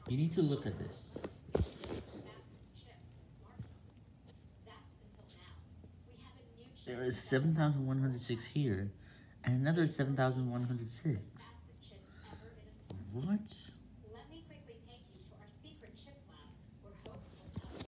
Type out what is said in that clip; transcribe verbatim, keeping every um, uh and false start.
You need to look at this. There is seven thousand one hundred six here, and another seven thousand one hundred six. What?